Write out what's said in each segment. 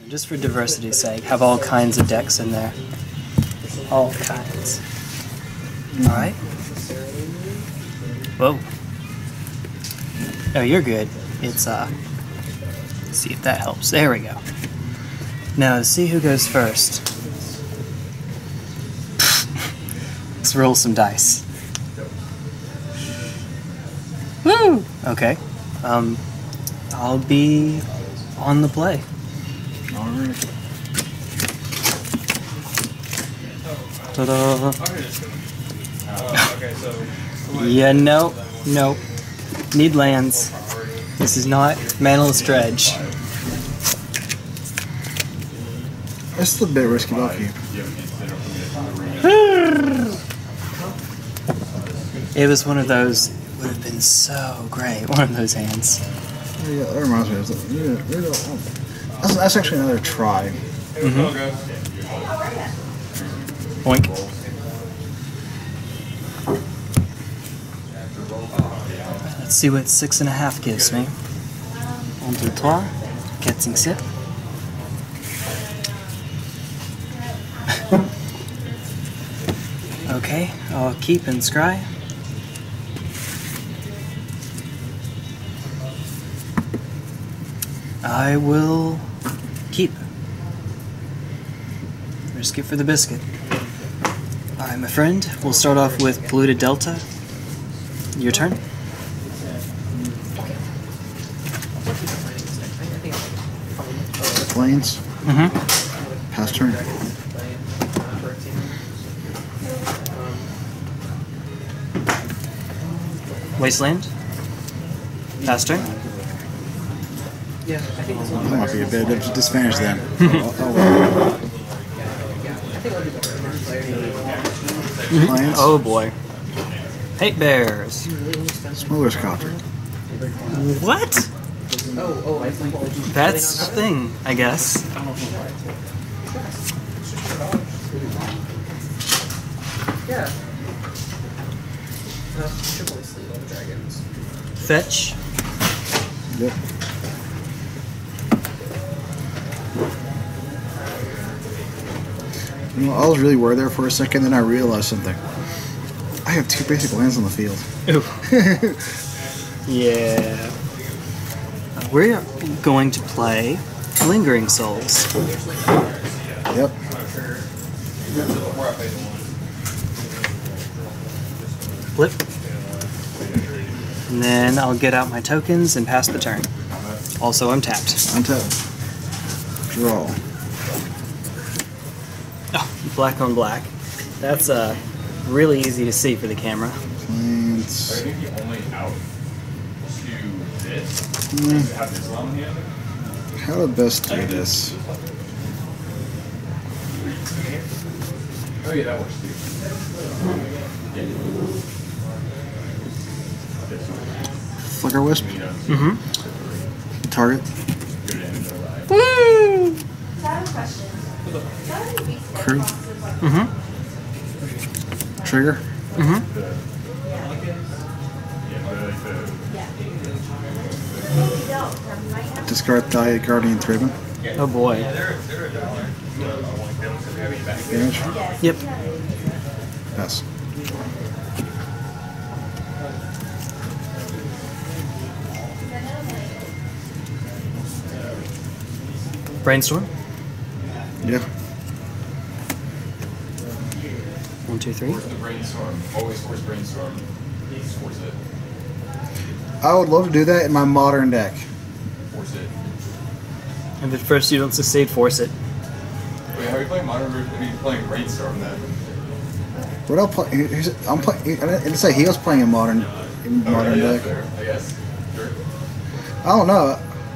just for diversity's sake, have all kinds of decks in there. All kinds. Alright. Whoa. Oh, you're good. It's, let's see if that helps. There we go. Now, to see who goes first. Let's roll some dice. Woo! Okay. I'll be on the play. Alright. Ta-da! Yeah, no. Need lands. This is not Manaless Dredge. That's a bit risky, but I'll keep. It was one of those, would have been so great, one of those hands. Yeah, that reminds me of that's actually another try. Boink. Let's see what 6.5 gives me. 1, 2, 3, 4, 5, 6. Okay, I'll keep and scry. I will keep. Risk it for the biscuit. Alright, my friend, we'll start off with Polluted Delta. Your turn. Plains. Pass turn. Wasteland. Pass turn. That might be a bit of a disadvantage then. Plains. Oh boy. Hate bears. Smuggler's Copter. What? That's a thing, I guess. Fetch. Yep. You know, I was really worried there for a second, then I realized something. I have 2 basic lands on the field. Ooh. Yeah. We're going to play Lingering Souls. Yep. Flip. And then I'll get out my tokens and pass the turn. Also, I'm tapped. Untap. Draw. Oh, black on black. That's really easy to see for the camera. Plains. How to best do this? Oh yeah, that works too. Flicker Wisp. Target. Woo! Crew. Trigger. Discard die Guardian Thraben. Oh boy. Damage. Yep. Pass. Brainstorm. Yeah. 1, 2, 3. Force the brainstorm. Always force brainstorm. Force it. I would love to do that in my modern deck. Force it. And if at first you don't succeed, force it. Wait, how are you playing modern version? I mean, playing brainstorm then. What I'll play? I'm playing. I didn't say he was playing in modern deck. Fair, I guess. Sure. I don't know.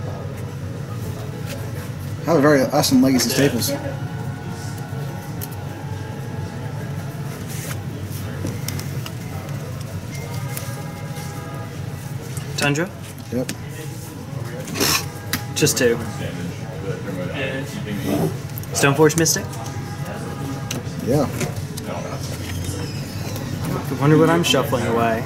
I have some legacy staples. Tundra? Yep. Just 2. Stoneforge Mystic? Yeah. I wonder what I'm shuffling away.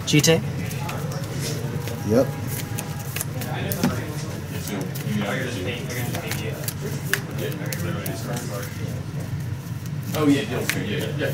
Cheat. Yep. Oh yeah, deal two, yeah.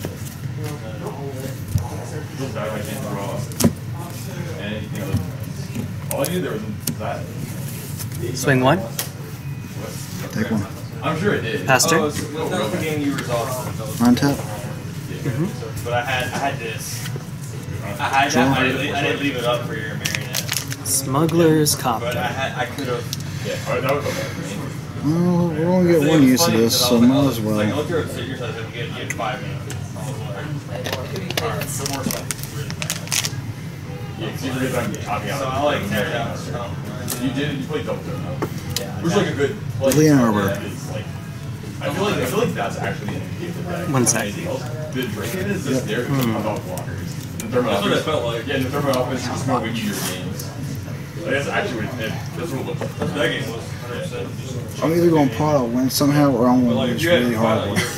Deals die like can't draw. And anything other than all I knew there was that. Swing 1. Take 1. I'm sure it did. Pass turn. Oh, that was the game you resolved. Untap. But I had this. I didn't leave it up for your marionette. Smuggler's But Copter. I could have. Yeah, that was okay. Well, we're gonna get one use of this, so might as Like, well. look at yourself, you get 5 minutes. Alright, some more stuff. Yeah, see, we're gonna copy out. So I like tear down. You played double turn though. Which is like a good play. Lean Arbor. It's like, I feel like that's actually an indicator that 1 sec. the Dragon is just there to cut off blockers. The thermal That's what it felt like. Yeah, the thermal offense is just more windy your games. Like, that's actually what that's what it looks like. That game was 100%. I'm either gonna pot a win somehow, or I'm gonna lose really hard.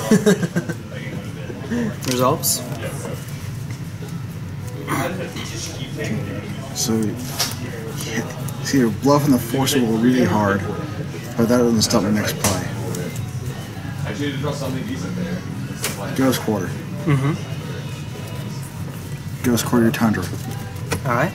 Results. So, it's either bluffing the forcible really hard, but that doesn't stop the next play. Actually, to draw something decent there. Ghost Quarter. Mm-hmm. Ghost Quarter your Tundra. Alright.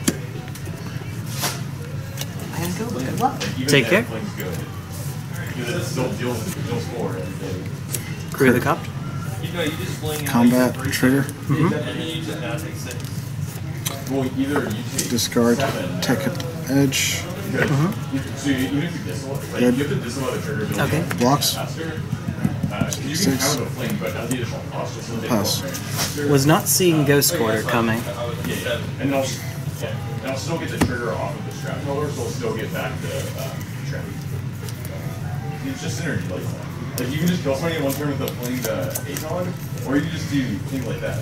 I gotta go. Good luck. Take care. Because it still deals score every day. Crew the Copter. You know, you just fling out Combat like 3 trigger. and then you just now take 6. Well, either you take Discard. 7. Take an edge. Good. So even if you disallow, like, Good. you have to disallow the trigger ability Okay. Blocks. faster. You can 6. counter the fling, but at the additional cost, just so they Pass. go Was not seeing Ghost Quarter coming. Yeah, and I'll still get the trigger off of the strap color, so I'll still get back the trap. It's just synergy like that. Like you can just kill somebody in one turn with the fling the 8 on, or you can just do things like that.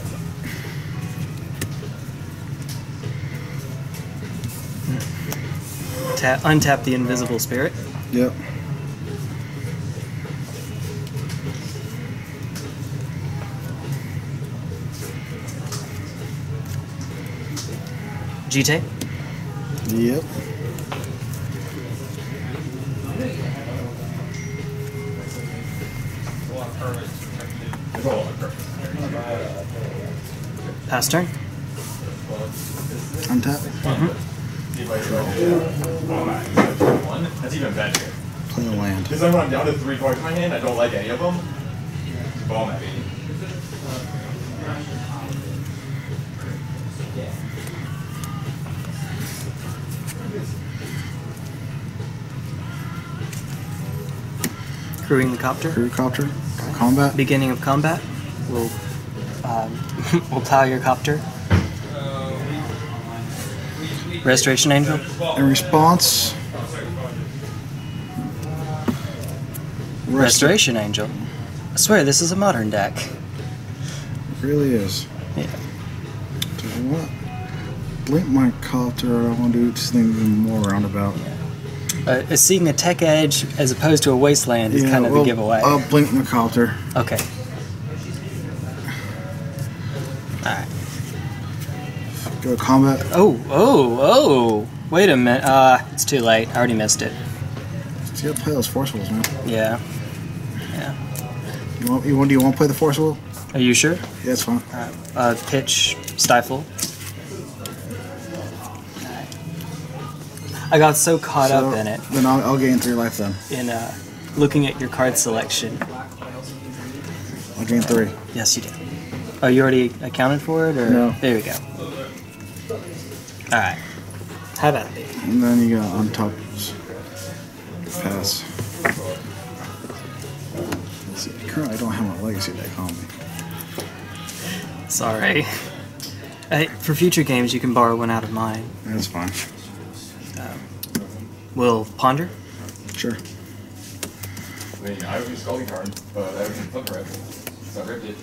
Untap the Invisible Spirit. Yep. GT. Yep. It's all perfect. Pass turn. Untap. That's even better. Play a land. Because then when I'm down to 3 cards in my hand, I don't like any of them. Bomb at me. Crewing the Copter. Crew Copter. Combat. Beginning of combat. We'll we'll plow your copter. Restoration Angel. In response. Restoration Angel. I swear this is a modern deck. Really is. Yeah. Do you want blink my copter? I want to do this thing even more roundabout. Seeing a tech edge as opposed to a wasteland is kind of the giveaway. I'll blink my copter. Okay. Alright. Go to combat. Oh! Wait a minute. It's too late. I already missed it. So you gotta play those forcibles, man. Yeah. Do you want to play the forcible? Are you sure? Yeah, it's fine. Pitch, stifle. I got so caught up in it, Then I'll gain 3 life then. in looking at your card selection. I'll gain 3. Yes, you did. Oh, you already accounted for it? Or? No. There we go. Alright. How about it? And then you got on top. Pass. Let's see, currently I don't have my legacy deck on me. Sorry. For future games, you can borrow one out of mine. That's fine. We'll ponder. Sure. I mean, I would use Scalding card, but I would use Flip Rip. So I ripped it.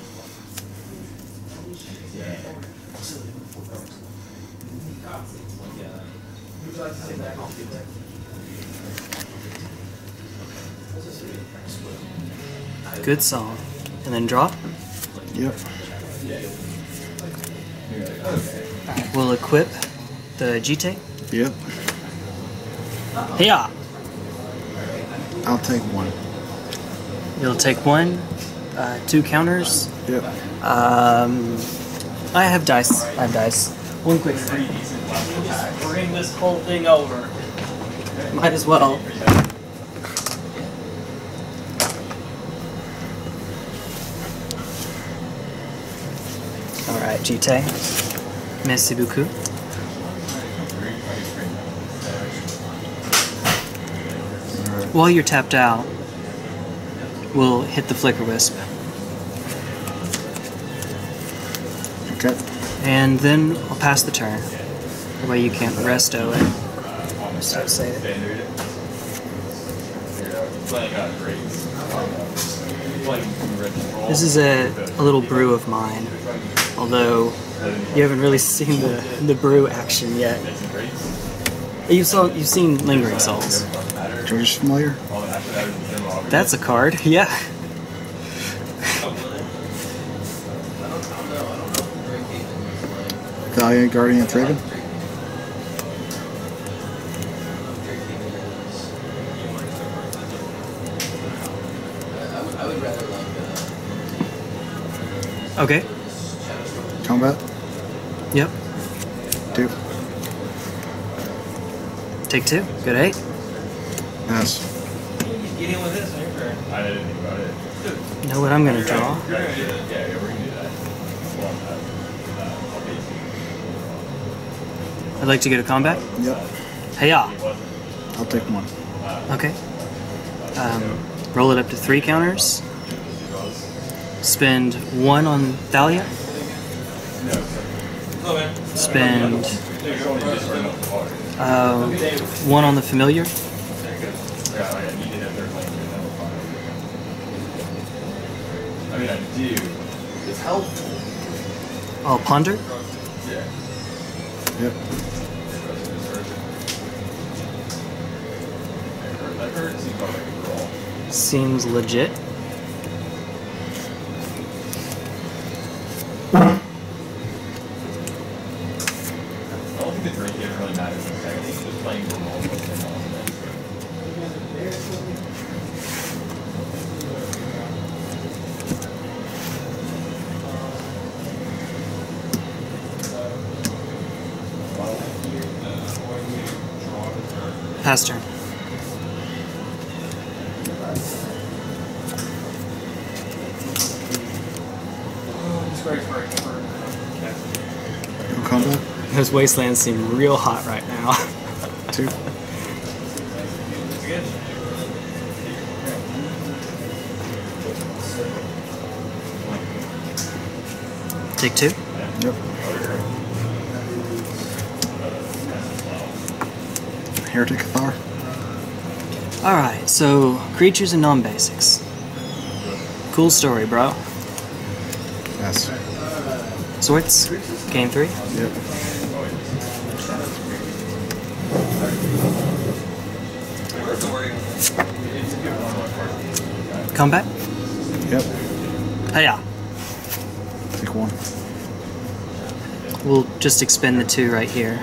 Good song. And then draw. Yep. We'll equip the GT. Yep. Yeah. I'll take one. You'll take one. 2 counters. Yep. I have dice. One quick thing. Bring this whole thing over. Might as well. Alright, GT. Merci beaucoup. While you're tapped out, we'll hit the Flicker Wisp. Okay. And then I'll pass the turn. That way you can't resto it. So save it. This is a little brew of mine. Although you haven't really seen the brew action yet. You've seen Lingering Souls. George's familiar? That's a card, yeah. Valiant Guardian of Dragon? Okay. Combat? Yep. 2. Take 2. Good 8. Pass. Get in with this on your turn. I didn't think about it. Know what I'm gonna draw? Yeah, we're gonna do that. I'd like to go to combat. Yep. Hey-ya. I'll take 1. Okay. Roll it up to 3 counters. Spend 1 on Thalia. Spend 1 on the Familiar. I mean, I do. It's helpful. I'll Ponder. Yeah. Yep. That card seems like a roll. Seems legit. I don't think the drink game really matters. I think just playing for roll. Pass turn. No combat? Those wastelands seem real hot right now. 2. Take 2. Yep. Heretic Cathar? Alright, so creatures and non-basics. Cool story, bro. Pass. Sorts. Game 3. Yep. Combat. Yep. Hey-ya. Take 1. We'll just expend the 2 right here.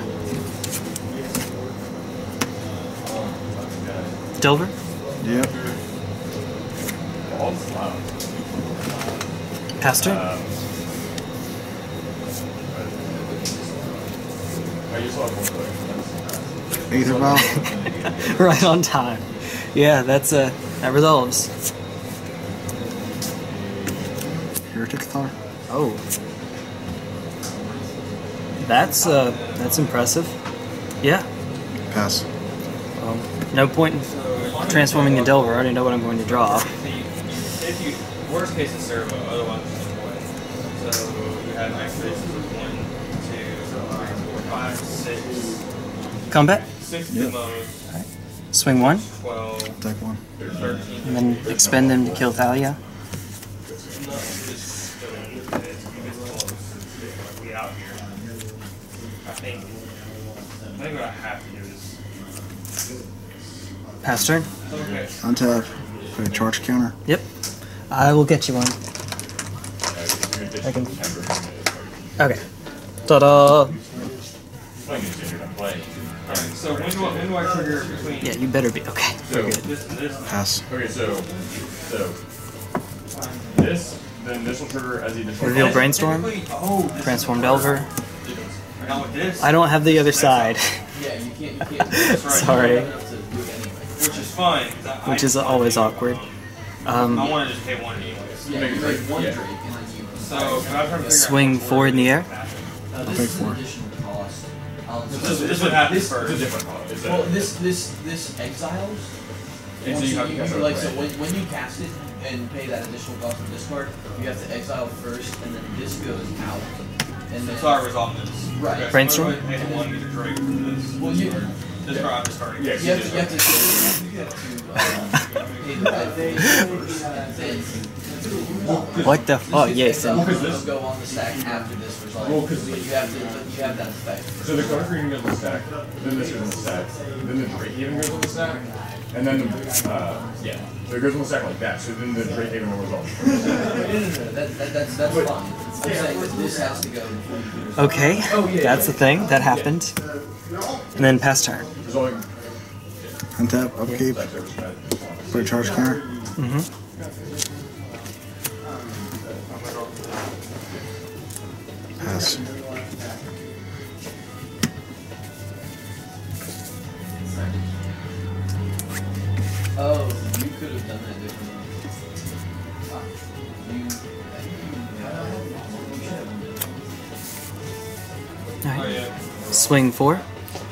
Delver. Yep. Pass turn. Aether Vial? Right on time. Yeah, that resolves. Heretic Cathar? Oh. That's impressive. Yeah. Pass. No point in transforming a Delver. I already know what I'm going to draw. If you worst case is servo, otherwise it's just play. So you have activations of 1, 2, 3, 4, 5, 6. Combat. 6 Yep. the most. Swing 1, 12, Take 1. 13. and then expend them to kill Thalia. Get out here. I think what I have to do is. Pass turn. Okay. Untap. Put a charge counter. Yep. I will get you one. Okay. Ta-da! So when do I trigger between? Yeah, you better be okay. So, This and this. Pass. okay, so this, then this will trigger as the additional. Reveal Brainstorm. Oh, Transformed Delver. now with this. I don't have the other side, Yeah, you can't. That's right. Sorry. You don't have to do it anyway. Which is fine. which is always awkward. I want to just pay one anyways. Yeah, you make one Yeah. drink and then you. So I'm trying to figure out Swing how 4 in the air. This take is an 4. additional cost. This would happen It's a first. different color. It's Well, a, this exiles. and so you have to cast it like so right. when you cast it and pay that additional cost of discard, you have to exile first, and then this goes out. And then So I resolve this. Right. Okay, so Brainstorm? I'm gonna pay one to drink for this. well you Discard, I'm discarding. Yeah, you have to pay the red fee first, and then What the? Oh, yes. it'll go on the stack after this resolve. Well, 'cause- you have that effect. So the color green goes on the stack, then this goes on the stack, then the Drake Haven goes on the stack, and then yeah, so it goes on the stack like that. So then the Drake Haven will resolve. That's fine. I'm saying that this has to go before you do Okay, that's the thing that happened. And then pass turn. Resolving. Untap, upkeep, put a charge counter. Pass. Oh, you could have done that differently. You should have done it. All Oh right. yeah. Swing 4.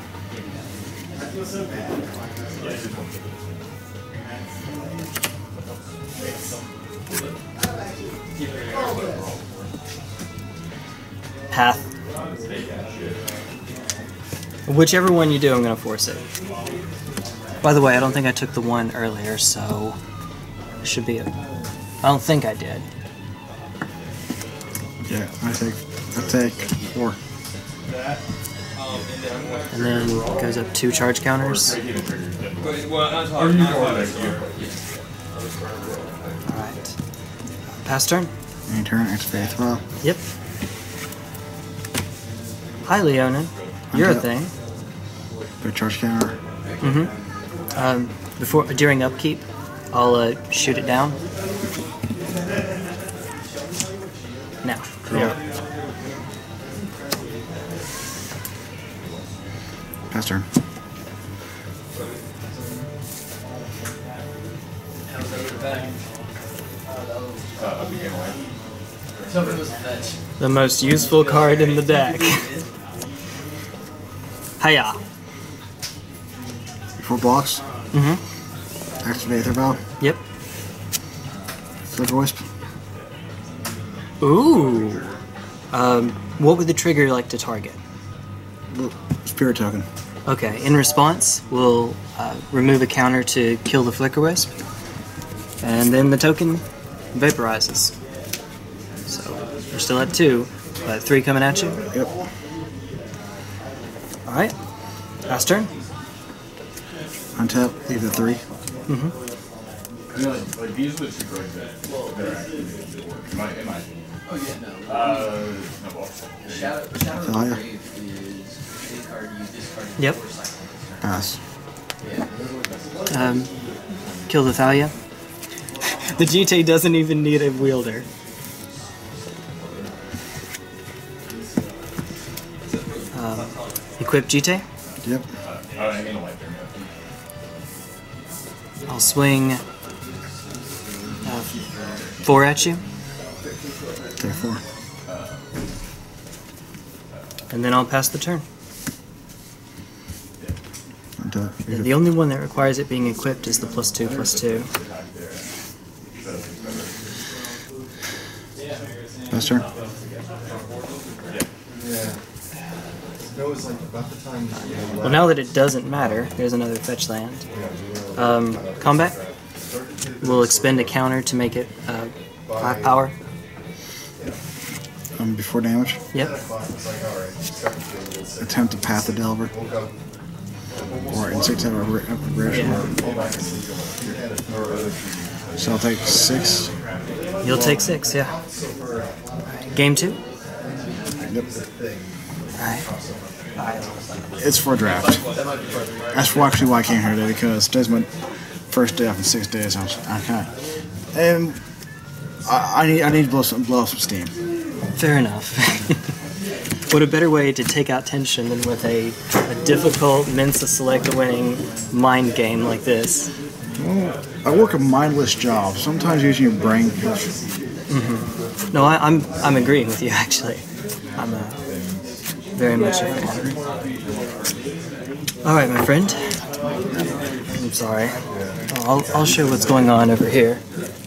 Path. Whichever one you do, I'm going to force it. By the way, I don't think I took the one earlier, so it should be I don't think I did. Yeah, I take 4. And then it goes up 2 charge counters. Well, not talking. Alright. Pass turn? Any turn, activate throw. Yep. Hi, Leonin. You're a Untap. thing. Put a charge counter. During upkeep, I'll shoot it down. Now. Draw. Pass turn. Something was a fetch. The most useful card in the deck. Hiya. Before blocks. Activate their bow. Yep. Flip Wisp. Ooh. What would the trigger like to target? Spirit token. Okay, in response, we'll remove a counter to kill the Flicker Wisp, and then the token vaporizes. So, we're still at 2, but 3 coming at you. Yep. Alright, pass turn. Untap, leave the 3. I mean, like these are the two cards that are actually that work. In my opinion. Oh yeah, no. No ball. Shadow of the Thalia. Grave is a card you discard Yep. before cycling. Pass. Yeah. Kill the Thalia. The GT doesn't even need a wielder. Equip GT. Yep. I mean, like, I'll swing 4 at you, Take 4. and then I'll pass the turn. Untap. The only one that requires it being equipped is the +2/+2. Pass turn. Well, now that it doesn't matter, here's another fetch land. Combat. We'll expend a counter to make it 5 power. Before damage. Yep. Attempt to path the Delver. Or insect have a rare So I'll take 6. You'll take 6, yeah. Alright, game 2. Yep. Alright. It's for a draft. That's actually why I came here today, because today's my first day off in 6 days. And I need to blow off some steam. Fair enough. What a better way to take out tension than with a difficult Mensa Select winning mind game like this. Well, I work a mindless job. Sometimes using your brain helps. No, I'm agreeing with you actually. I'm very much a fan. All right, my friend. I'm sorry. I'll show what's going on over here.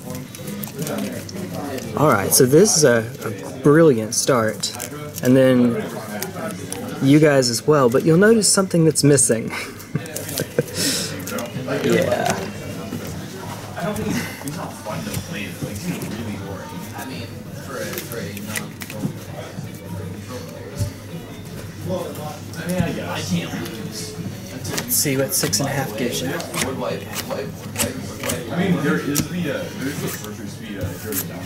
All right, so this is a brilliant start, and then you guys as well. But you'll notice something that's missing. Yeah. I don't think he's not fun to play. Like, he's really boring. I mean, for a non-control I mean, I guess. I can't lose. Let's see what 6.5 gives you. Would wipe. I mean, there is the sorcery speed carry down.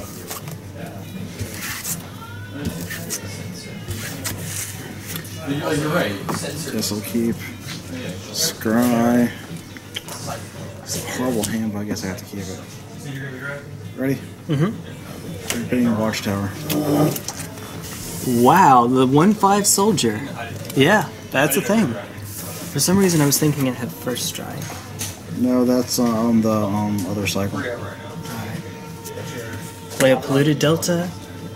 You're right. This will keep. Scry. It's a horrible hand, but I guess I have to keep it. Ready? Mm-hmm. Getting Watchtower. Wow, the 1/5 soldier. Yeah, that's a thing. For some reason, I was thinking it had first strike. No, that's on the other cycle. Play a polluted delta.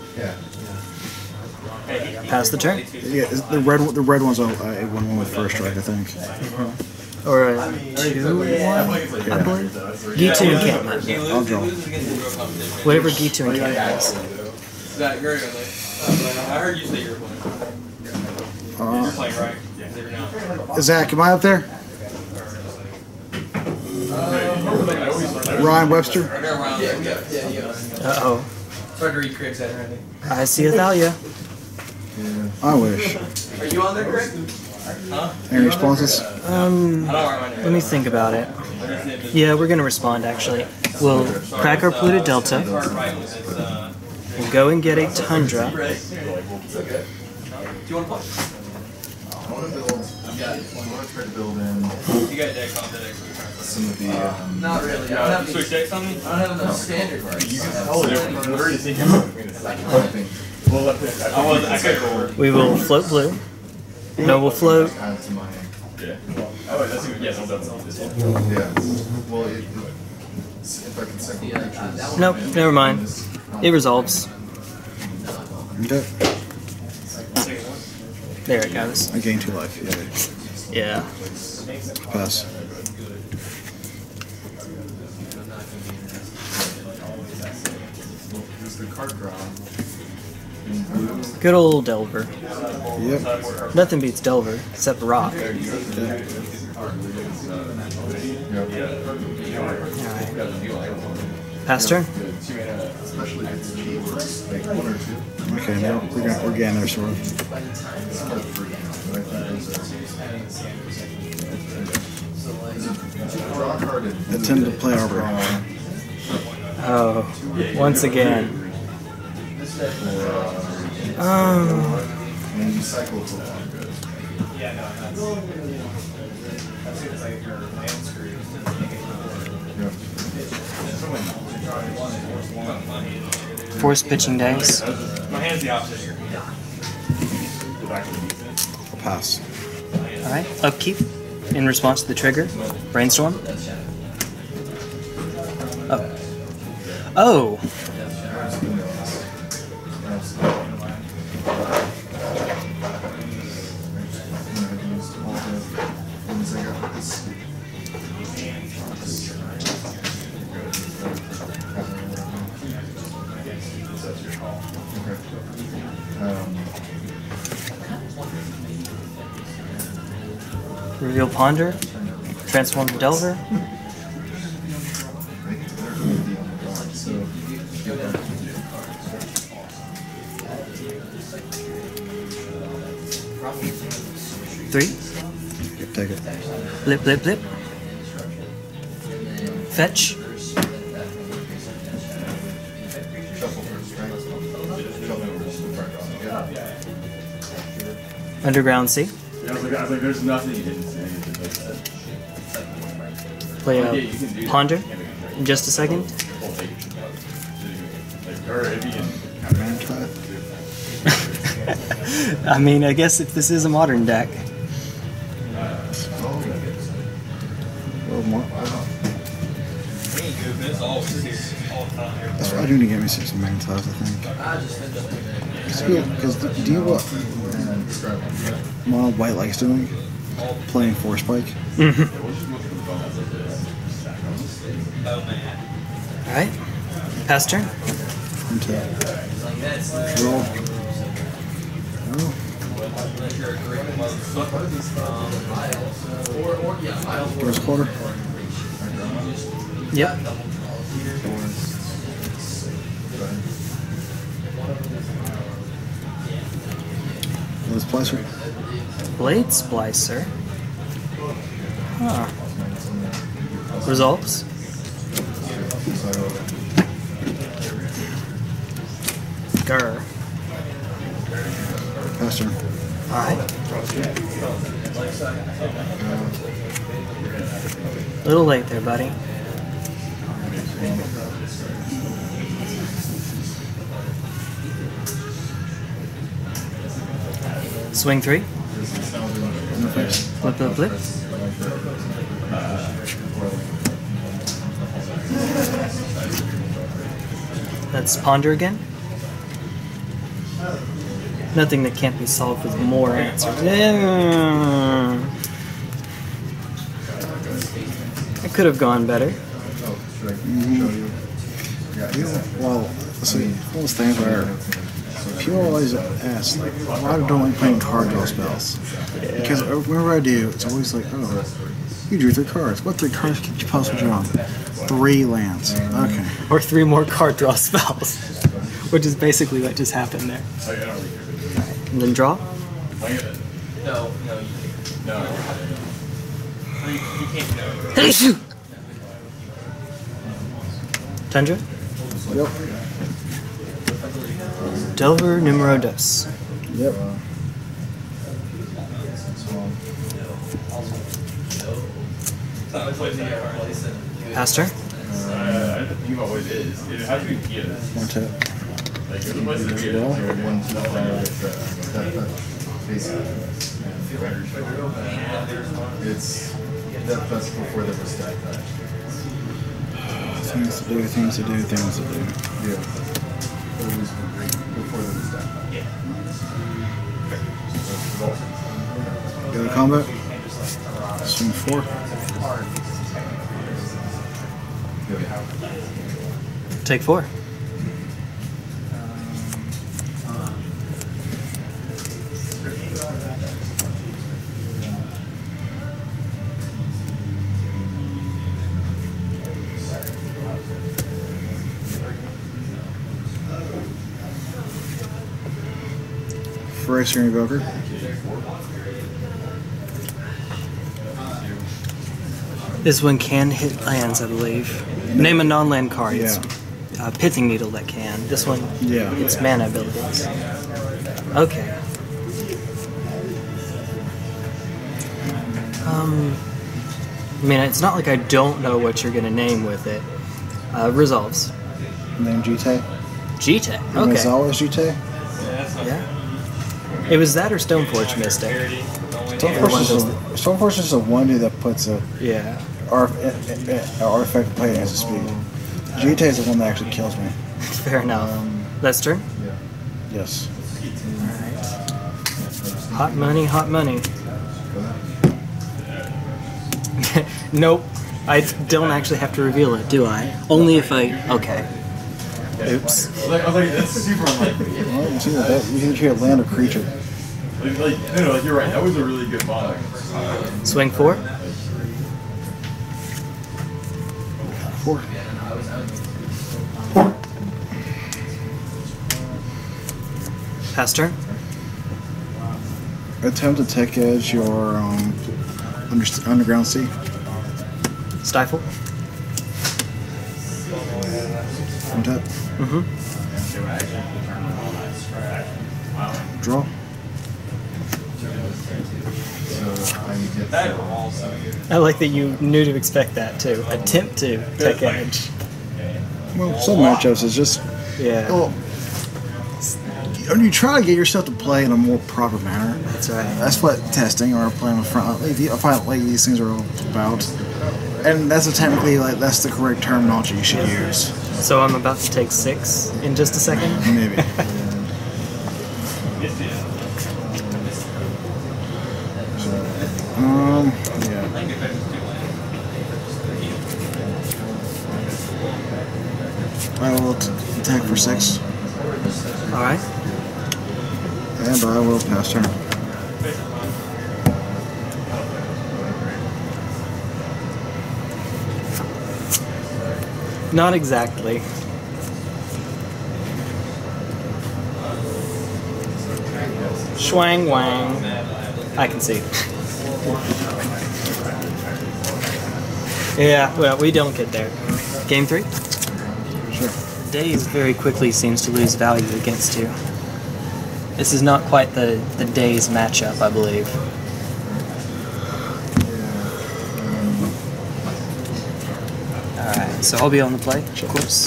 Pass the turn. Yeah, the red one's a 1/1 with first strike, I think. Or a 2/1, I believe. Gitu encampment. I'll draw. Whatever Gitu encampment is. Zach, you're I heard you say you were playing. You're playing, right? Yeah. Zach, am I up there? Ryan Webster? Uh-oh. It's hard to read Craig's handwriting. I see Athalia. I wish. Are you on there, Craig? Huh? Any responses? Let me think about it. Yeah, we're gonna respond actually. We'll crack our polluted delta. We'll go and get a tundra. Do you want to play? I want to try to build in You got decks on the deck. some of the. Not really. I don't have Switch decks on me? I don't have enough standard cards. You can tell the difference. We're already thinking about between the well, I could roll. We will float blue. No, we'll float. Add to my. Yeah. Oh, that's even. Yes, that's this one. Yeah. Well, if I can second creatures. Nope, never mind. It resolves. Okay. There it goes. I gained 2 life. Yeah. Pass. There's the card draw. Good old Delver. Yep. Nothing beats Delver except Rock. Alright. Pass turn. Especially if it's cheap, like 1 or 2. Okay, now we're getting there, sort of. I tend to play Arbor. Oh, once again. And you cycle to one good. Force pitching dice. My hand's the opposite here. I'll pass. Alright, upkeep. In response to the trigger. Brainstorm. Oh. Oh! Reveal Ponder. Transform to Delver. Three. Take it. Blip, blip, blip. Fetch. Underground Sea. I was like, there's nothing you didn't see. Play a Ponder in just a second. I mean, I guess if this is a modern deck. That's what I do to get me 6 Magnetised, I think. Because do you what Mono White likes doing? Playing Force Spike. Alright. Pass turn. Untap. Draw. Oh. Give us a quarter. Yep. Blade Splicer. Blade Splicer. Huh. Results. Grr. Pass turn. Alright. A little late there, buddy. Swing 3. Flip, flip, flip. Let's ponder again. Nothing that can't be solved with more answers. It could have gone better. Well, see, one of those things where people always ask, like, why don't I like playing card draw spells? Because whenever I do, it's always like, oh, you drew 3 cards. What 3 cards could you possibly draw? 3 lands. Okay. Or 3 more card draw spells. Which is basically what just happened there. And then draw? No, you can't Hey, Tundra? Yep. Delver numero dos. Yep. Pass turn? I think it always is. It has to be Gita. One tap. Like, there's a place to be it. It's that's before there was stack pack. Things to do, things to do, things to do. Yeah. But it was before there was stack pack. Go to combat. Swing 4. Take 4. Eraser Invoker. This one can hit lands, I believe. Name a non-land card. It's Pithing Needle that can. This one, it's mana abilities. Okay. I mean, it's not like I don't know what you're gonna name with it. Resolves. Name Jite. Jite. It's Okay. always Jite. Yeah. It was that or Stoneforge Mystic. Stoneforge is a 1/2 that puts a artifact play as a speed. Jite is the one that actually kills me. Fair enough. That's turn? Yes. Alright. Hot money, hot money. Nope. I don't actually have to reveal it, do I? Only if I... Okay. Oops. I was like, that's super unlikely. Well, you see that? You can hear land or creature. Like, you're right. That was a really good mono. Swing 4. 4. Pass turn. Attempt to tech edge your underground sea. Stifle. Untap. Mm-hmm. Draw. That all so good. I like that you knew to expect that too. Attempt to take edge. Well, some matchups is just Yeah, well, when you try to get yourself to play in a more proper manner. that's right. That's what testing or playing with front. I find like these things are all about, and that's technically that's the correct terminology you should use. So I'm about to take 6 in just a second. Maybe. Yeah. I will attack for 6, All right. and I will pass turn. Not exactly. Schwang wang. I can see. Yeah, well, we don't get there. Game 3? Sure. Daze very quickly seems to lose value against you. This is not quite the Daze matchup, I believe. Alright, so I'll be on the play, of course.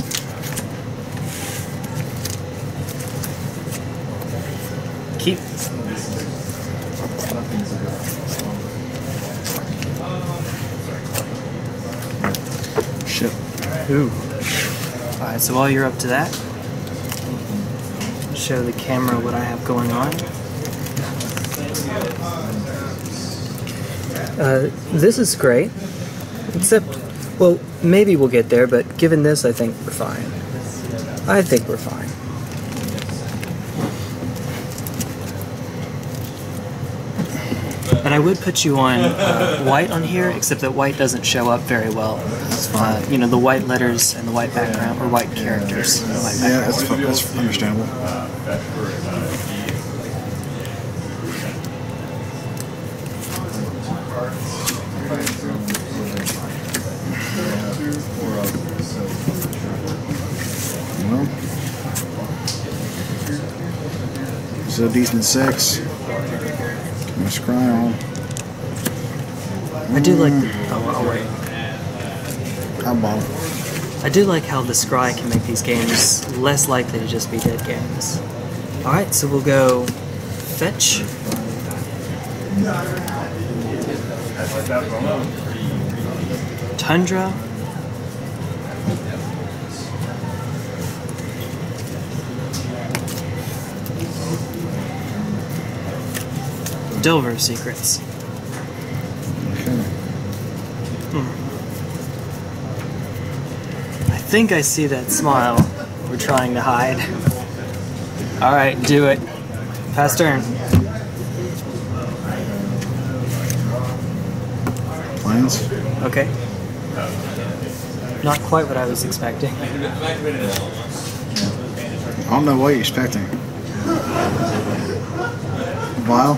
Keep. Shit. Ooh. Alright, so while you're up to that, show the camera what I have going on. This is great. Except, well, maybe we'll get there, but given this, I think we're fine. I think we're fine. And I would put you on white on here, except that white doesn't show up very well. That's fine. You know, the white letters and the white background, or white characters. And the white Yeah, background. that's understandable. Well, it's a decent 6. Get my scry on. I do like the, oh wait. How about I do like how the scry can make these games less likely to just be dead games. Alright, so we'll go fetch. Tundra. Delver Secrets. I think I see that smile we're trying to hide. Alright, do it. Pass turn. plans? Okay. Not quite what I was expecting. I don't know what you're expecting. Vial?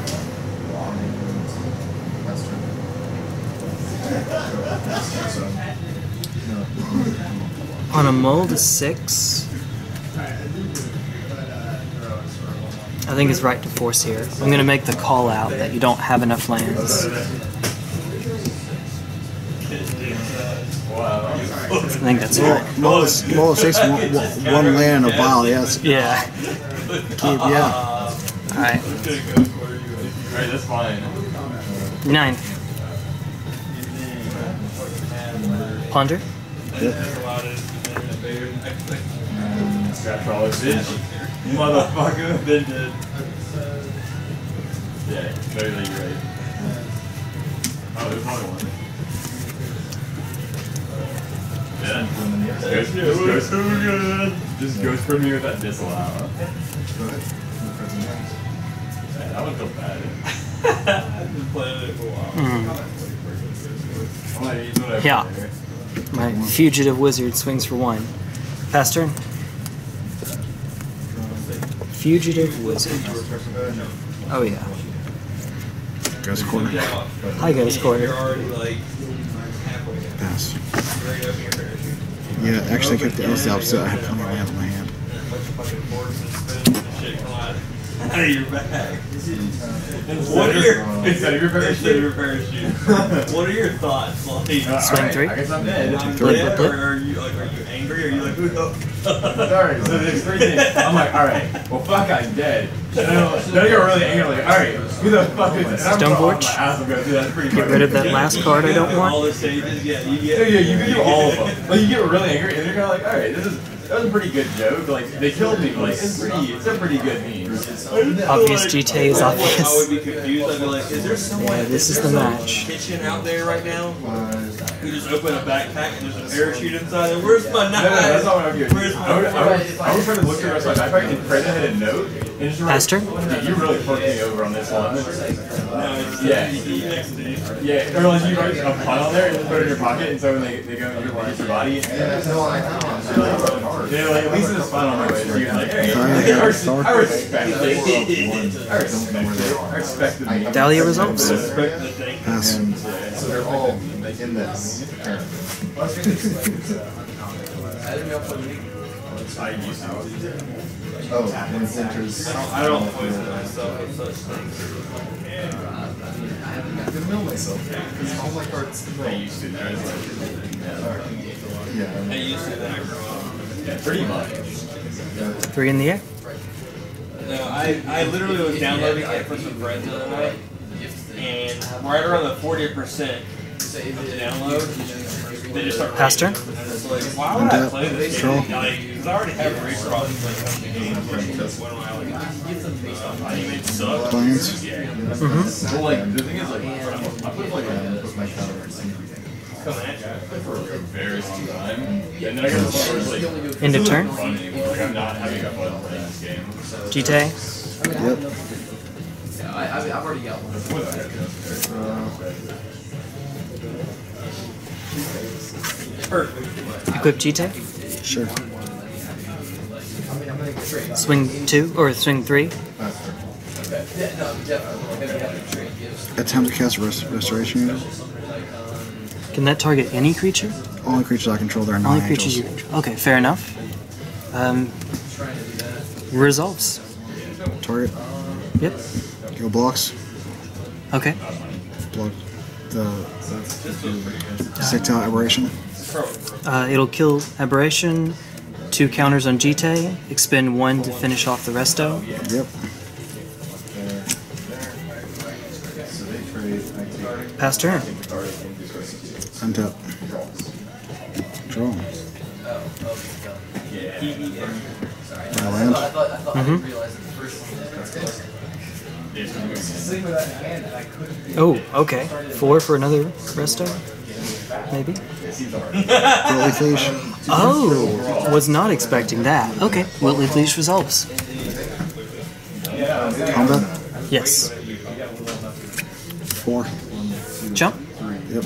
On a mull to 6, I think it's right to force here. I'm going to make the call out that you don't have enough lands. I think that's right. Mull to 6, one land and a vial, yes. Yeah. Keep, yeah. Alright. Alright, that's fine. 9. Ponder. Scratch all this bitch. Motherfucker. Then did. Yeah, no, you're right. Oh, there's another one. Yeah. Just goes for me with that disallow. Yeah, that one felt bad. I've been playing it for a while. Yeah. My fugitive wizard swings for 1. Pass turn. Fugitive wizard. Oh yeah. Goes quarter. Hi goes quarter. Pass. Yeah, actually, I kept the opposite. I had plenty of land in my hand. out of your bag. Instead of your parachute. What are your thoughts? Like, Swing 3. I guess I'm dead. Flip, yeah, flip, or flip. are you angry? Are you like, who the? Alright, so there's 3 things. I'm like, alright, well fuck, I'm dead. Then I get really angry, like, alright, who the fuck is this? Stoneforge. Get rid of that last card I don't All want. the stages, yeah, you Yeah, get. you can do all of them. Like, you get really angry, and you're kind of like, alright, that was a pretty good joke. Like, they killed me, but like, it's a pretty good meme. Obvious GTA is I would obvious. be confused. I'd be like, is there someone Yeah, this is the match. kitchen out there right now? You just open a backpack and there's a parachute inside. And where's my knife? No, that's not what I'm doing. Where's my I would try to look through the rest of my backpack and print ahead a note and just remember, Pastor? dude, you really fucked me over on this one. Yeah. Yeah, or like you write a pun on there and just put it in your pocket, and so when they go and get your body, they're like, at least it's fun on my way. So you're like, hey, I respect it. I respect it. Dahlia results. Pass. So they're all in this. I used to. Oh, when Center's. I don't poison myself with such things. I can mill myself because all my cards. I used to. I was like, Yeah. I used to when I grew up. yeah, pretty much. 3 in the air. No, I literally was downloading it for some friends the other night, and right around the 40% download, they just start Pastor? raging. And it's like, why would I play this Control. game? Because I already have race crossing games. What am I like? I mean, it sucks. Plans. Yeah. Well, like, the thing is, like, I put like my counter Coming at you. for a very long time, and then I got to the point where it's like, End of turn. fun anymore. Like, I'm not having a fun playing this game. GTA. Yep. Yeah, I've already got one. Perfect. Equip GTA. Sure. Swing 2 or swing 3. Yeah, no, definitely. Attempt to cast a restoration unit. Can that target any creature? Only creatures I control that are Only non-angels. creatures you control. Okay, fair enough. Results. Target. Yep. Go blocks. Okay. Block the Sectile Aberration. It'll kill Aberration. 2 counters on GTA. Expend 1 to finish off the resto. Yep. Pass turn. Untap. Draw. I land. I thought I didn't realize that the first one. Oh, okay. 4 for another resto? Maybe? Wiltly Leash. Oh! Was not expecting that. Okay. Wiltly Leash resolves. Combat. Yes. 4. Jump. Yep.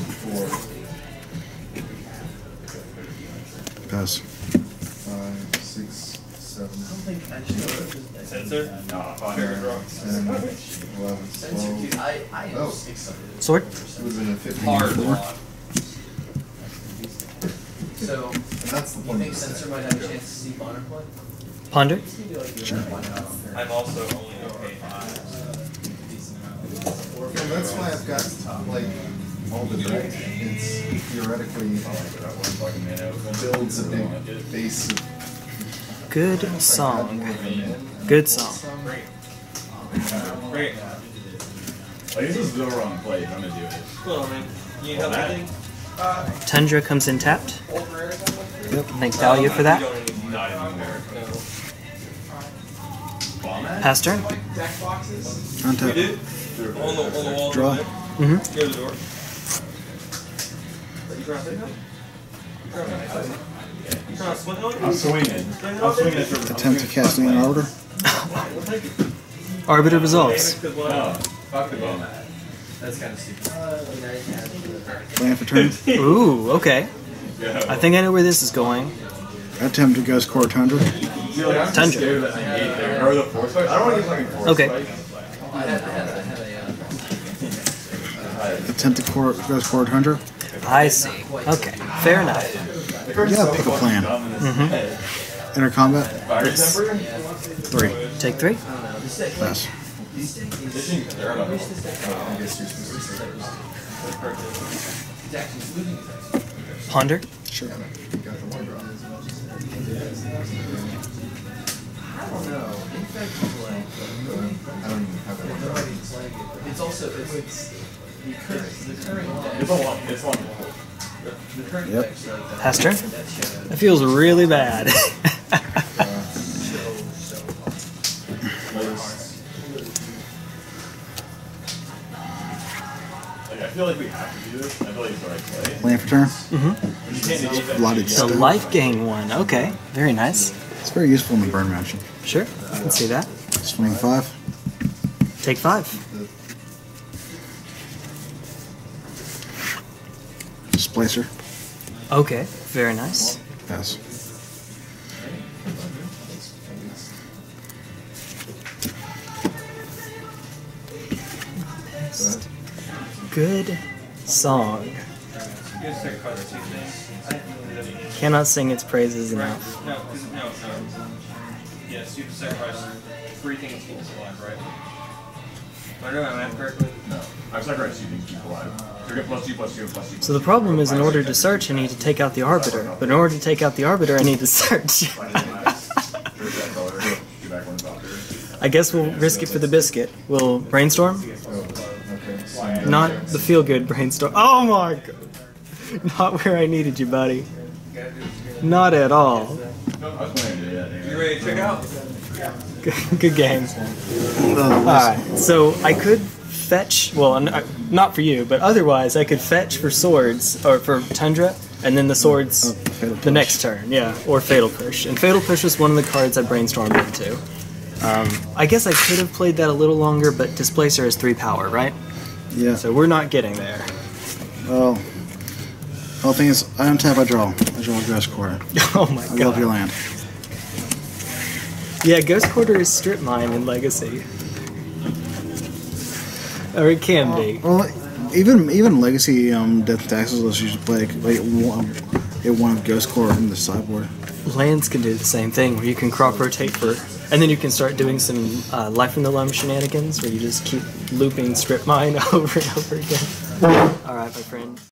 Pass. 5, 6, 7, Sensor? 10, 11, 12. I Oh, Sword. it would have been a 15. Hard Four. block. So, And that's the you point. think Sensor might have a chance to see Bonner play? Ponder. I'm also only okay 5. And that's why I've got, like, all the deck. It's theoretically builds a big base of. Good song. Good song. Great. Like, this is the wrong play if I'm gonna do it. Cool, man. You need help with anything? Tundra comes in tapped. Yep. Thank Dahlia for that. Not anymore. Pass turn. Untap. On the wall. Draw. Mm-hmm. Go to the door. You trying to say that? You trying to swing on it? I'm swinging. I'm swinging at Attempt to cast an Arbiter. Arbiter resolves. No, fuck the bone. That's kind of stupid. Land for turn. Ooh, okay. Yeah. I think I know where this is going. Attempt to Ghost Core Tundra. See, like, I'm Tundra. scared of that thing 8 there. Or the force spike. I don't want to get fucking force Okay. spike. I had a Attempt to Ghost Core Tundra. I see. Okay, fair enough. Yeah, pick a plan. Enter combat. Fire Yes. temper? 3. Take 3. Pass. Ponder? Sure. I don't know. In fact, like, I don't even have that. it's also the current deck. It's a lot. It's one. The current Yep. deck's like that. Pass turn? That feels really bad. Like, I feel like we have to do this. I feel like it's the right play. Land for turn. You can't negate that. Blooded The stuff. life gain one. Okay, very nice. It's very useful in the burn matchup. Sure, I can see that. Swing 5. Take 5. Displacer. Okay, very nice. Pass. Good song. You guys take card or 2 things. Cannot sing its praises enough. No. Yes, you have to sacrifice 3 things to keep us alive, right? Am I doing my math correctly? No. I've sacrificed 2 things to keep alive. So we get +2/+2/+2. So the problem is, in order to search, I need to take out the Arbiter. But in order to take out the Arbiter, I need to search. I guess we'll risk it for the biscuit. We'll brainstorm? Not the feel-good brainstorm. Oh my god! Not where I needed you, buddy. Not at all. You ready to check out? Good game. Alright, so I could fetch, well, not for you, but otherwise I could fetch for swords, or for Tundra, and then the swords the next turn, yeah, or Fatal Push. And Fatal Push was one of the cards I brainstormed into. I guess I could have played that a little longer, but Displacer is 3 power, right? Yeah. So we're not getting there. Well, the thing is, I untap, I draw. I draw a Ghost Quarter. Oh my I god. love your land. Yeah, Ghost Quarter is strip mine in Legacy. Or it can be. Well, even Legacy Death Taxes, let's usually play one Ghost Quarter from the sideboard. Lands can do the same thing, where you can crop rotate for, and then you can start doing some Life in the Lum shenanigans, where you just keep looping strip mine over and over again. Alright, my friend.